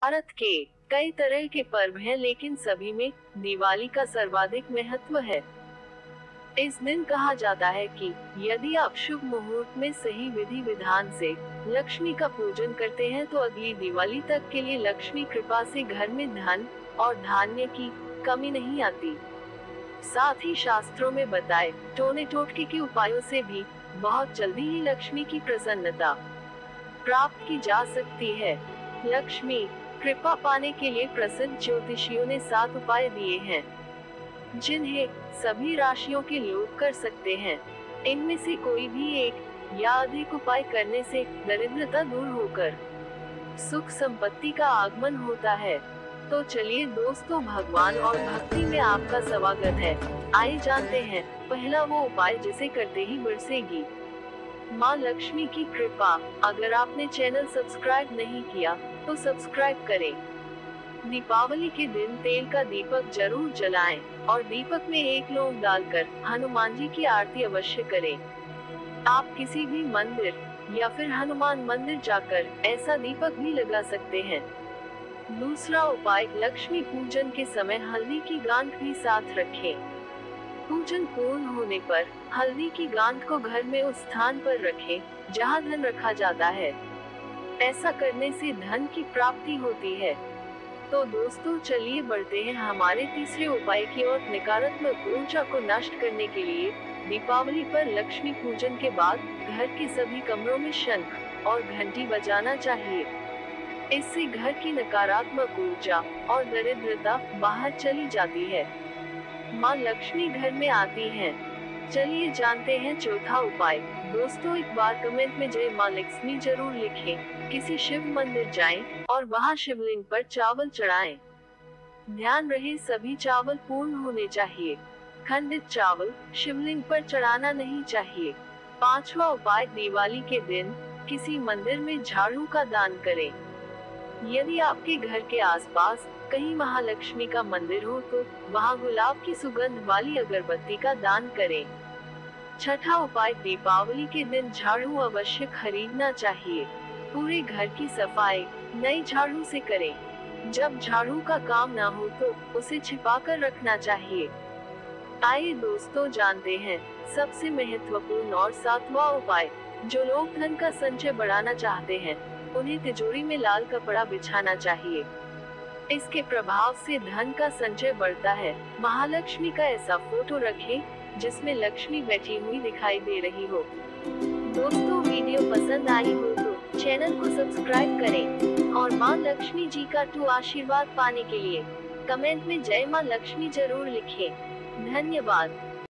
भारत के कई तरह के पर्व हैं, लेकिन सभी में दिवाली का सर्वाधिक महत्व है। इस दिन कहा जाता है कि यदि आप शुभ मुहूर्त में सही विधि विधान से लक्ष्मी का पूजन करते हैं तो अगली दिवाली तक के लिए लक्ष्मी कृपा से घर में धन और धान्य की कमी नहीं आती। साथ ही शास्त्रों में बताए टोने टोटके के उपायों से भी बहुत जल्दी ही लक्ष्मी की प्रसन्नता प्राप्त की जा सकती है। लक्ष्मी कृपा पाने के लिए प्रसिद्ध ज्योतिषियों ने 7 उपाय दिए हैं, जिन्हें सभी राशियों के लोग कर सकते हैं। इनमें से कोई भी एक या अधिक उपाय करने से दरिद्रता दूर होकर सुख संपत्ति का आगमन होता है। तो चलिए दोस्तों, भगवान और भक्ति में आपका स्वागत है। आइए जानते हैं पहला वो उपाय जिसे करते ही बरसेगी माँ लक्ष्मी की कृपा। अगर आपने चैनल सब्सक्राइब नहीं किया तो सब्सक्राइब करें। दीपावली के दिन तेल का दीपक जरूर जलाएं और दीपक में 1 लौंग डालकर हनुमान जी की आरती अवश्य करें। आप किसी भी मंदिर या फिर हनुमान मंदिर जाकर ऐसा दीपक भी लगा सकते हैं। दूसरा उपाय, लक्ष्मी पूजन के समय हल्दी की गांठ भी साथ रखें। पूजन पूर्ण होने पर हल्दी की गांठ को घर में उस स्थान पर रखें जहां धन रखा जाता है। ऐसा करने से धन की प्राप्ति होती है। तो दोस्तों चलिए बढ़ते हैं हमारे तीसरे उपाय की ओर। नकारात्मक ऊर्जा को नष्ट करने के लिए दीपावली पर लक्ष्मी पूजन के बाद घर के सभी कमरों में शंख और घंटी बजाना चाहिए। इससे घर की नकारात्मक ऊर्जा और दरिद्रता बाहर चली जाती है। माँ लक्ष्मी घर में आती हैं। चलिए जानते हैं चौथा उपाय। दोस्तों एक बार कमेंट में जय माँ लक्ष्मी जरूर लिखें। किसी शिव मंदिर जाएं और वहां शिवलिंग पर चावल चढ़ाएं। ध्यान रहे सभी चावल पूर्ण होने चाहिए। खंडित चावल शिवलिंग पर चढ़ाना नहीं चाहिए। पांचवा उपाय, दिवाली के दिन किसी मंदिर में झाड़ू का दान करें। यदि आपके घर के आसपास कहीं महालक्ष्मी का मंदिर हो तो वहां गुलाब की सुगंध वाली अगरबत्ती का दान करें। छठा उपाय, दीपावली के दिन झाड़ू अवश्य खरीदना चाहिए। पूरे घर की सफाई नई झाड़ू से करें। जब झाड़ू का काम ना हो तो उसे छिपा कर रखना चाहिए। आइए दोस्तों जानते हैं सबसे महत्वपूर्ण और 7वां उपाय। जो लोग धन का संचय बढ़ाना चाहते हैं उन्हें तिजोरी में लाल कपड़ा बिछाना चाहिए। इसके प्रभाव से धन का संचय बढ़ता है। महालक्ष्मी का ऐसा फोटो रखें जिसमें लक्ष्मी बैठी हुई दिखाई दे रही हो। दोस्तों वीडियो पसंद आई हो तो चैनल को सब्सक्राइब करें और माँ लक्ष्मी जी का आशीर्वाद पाने के लिए कमेंट में जय माँ लक्ष्मी जरूर लिखें। धन्यवाद।